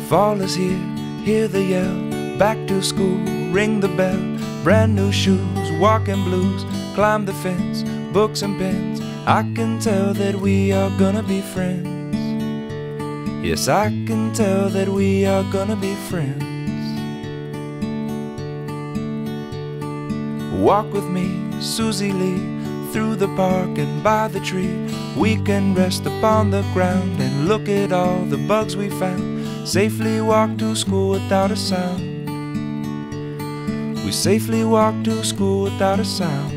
Fall is here, hear the yell, back to school, ring the bell, brand new shoes, walking blues, climb the fence, books and pens. I can tell that we are gonna be friends. Yes, I can tell that we are gonna be friends. Walk with me, Susie Lee, through the park and by the tree. We can rest upon the ground and look at all the bugs we found. Safely walk to school without a sound. We safely walk to school without a sound.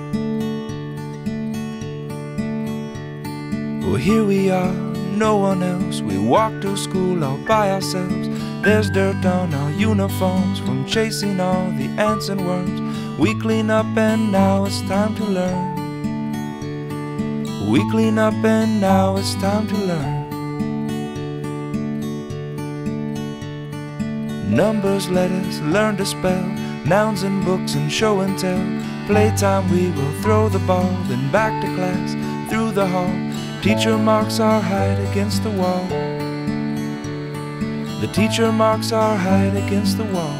Well, here we are, no one else. We walk to school all by ourselves. There's dirt on our uniforms from chasing all the ants and worms. We clean up and now it's time to learn. We clean up and now it's time to learn. Numbers, letters, learn to spell, nouns and books and show and tell. Playtime we will throw the ball, then back to class, through the hall. Teacher marks our height against the wall. The teacher marks our height against the wall.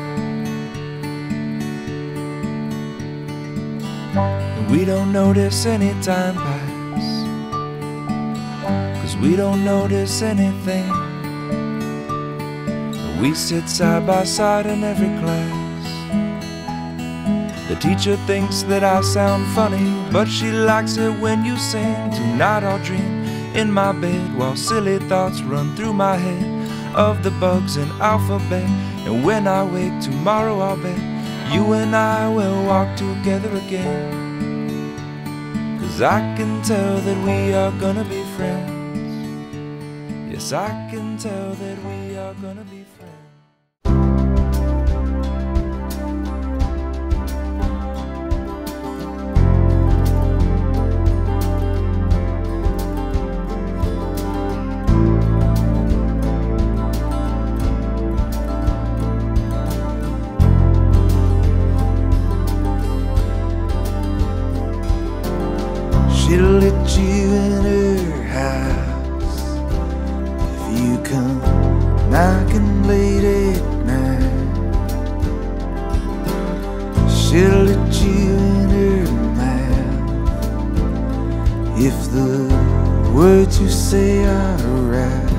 And we don't notice any time pass, 'cause we don't notice anything. We sit side by side in every class. The teacher thinks that I sound funny, but she likes it when you sing. Tonight I'll dream in my bed while silly thoughts run through my head of the bugs in alphabet. And when I wake tomorrow, I'll bet you and I will walk together again. 'Cause I can tell that we are gonna be friends. Yes, I can tell that we are gonna be friends. She'll let you in her house if you come knocking late at night. She'll let you in her mouth if the words you say are right.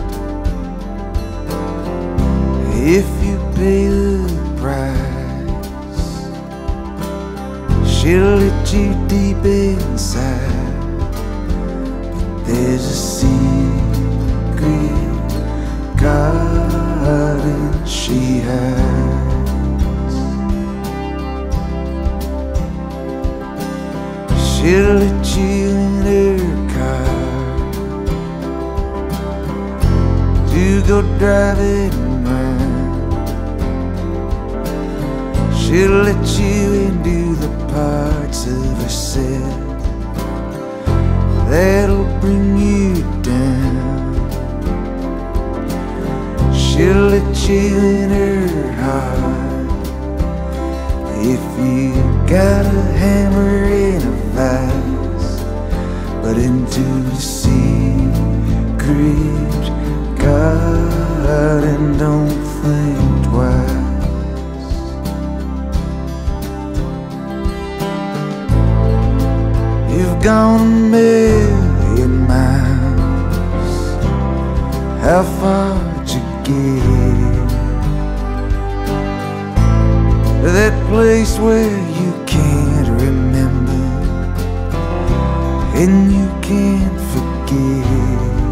If you pay the price, she'll let you deep inside. But there's a secret garden she hides. She'll let you in her car to go driving round. She'll let you into the parts of herself that'll bring you down. She'll let you in her heart if you got a hammer and a vise. But into the secret garden, don't think twice. You've gone a million miles. How far'd you get? That place where you can't remember and you can't forget.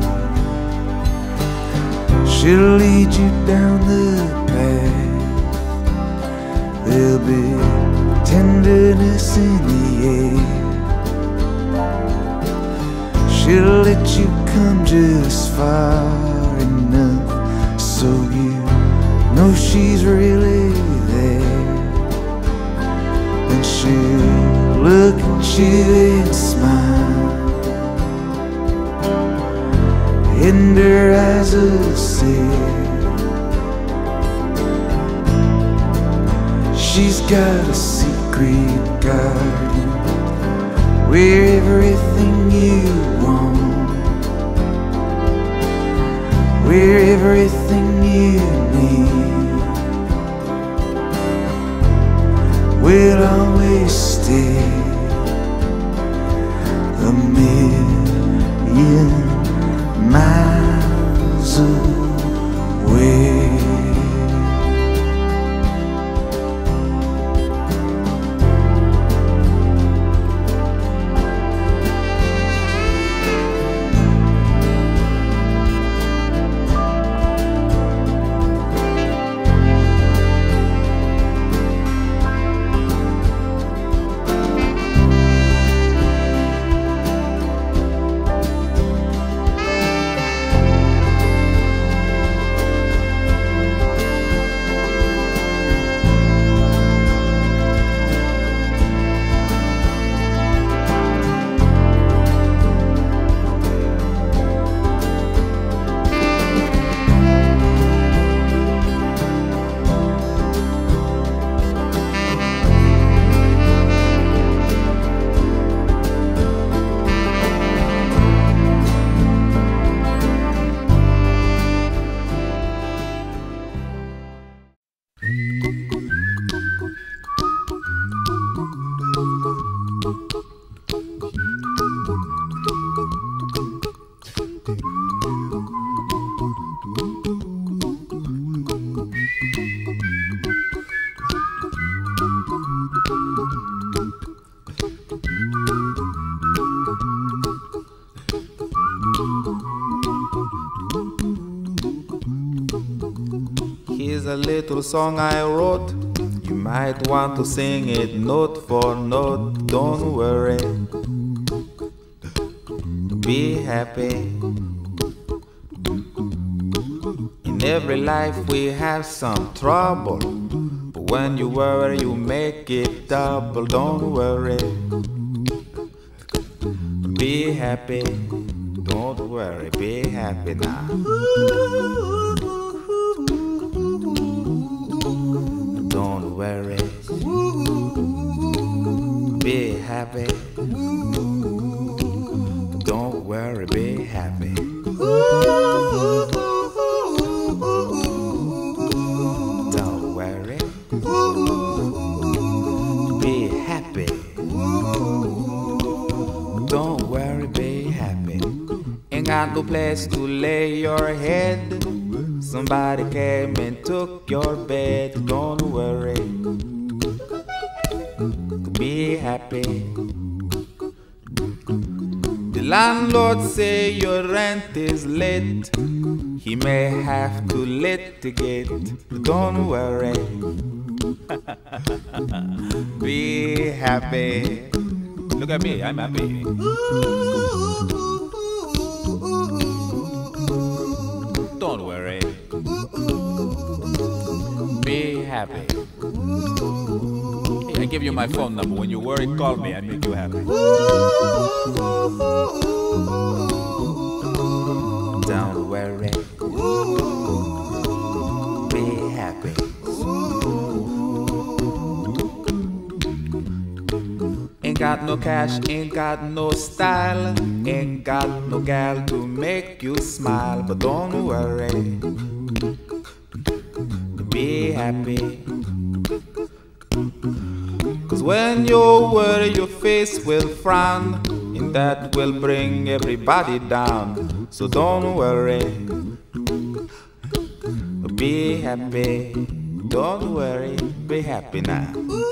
She'll lead you down the path. There'll be tenderness in the air. She'll let you come just far enough so you know she's really there. And she'll look at you and smile, and her eyes will say she's got a secret garden where everything you want we're everything you need. We'll always stay a million miles away. Here's a little song I wrote. You might want to sing it note for note. Don't worry, be happy. In every life we have some trouble, but when you worry you make it double. Don't worry, be happy. Don't worry, be happy now. Don't worry, be happy. Don't worry, be happy. Don't worry, be happy. Don't worry, be happy. Ain't got no place to lay your head. Somebody came and took your bed. Don't worry, be happy. The landlord say your rent is late. He may have to litigate. Don't worry, be happy. Look at me, I'm happy. Don't worry, be happy. Hey, I give you my phone number. When you worry, call me. I make you happy. Don't worry, be happy. Ain't got no cash, ain't got no style, ain't got no gal to make you smile. But don't worry, be happy. Cause when you worry your face will frown, and that will bring everybody down. So don't worry, be happy. Don't worry, be happy now.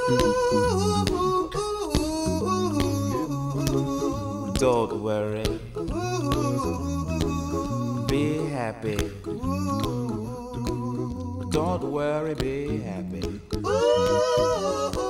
Don't worry, be happy. Don't worry, be happy.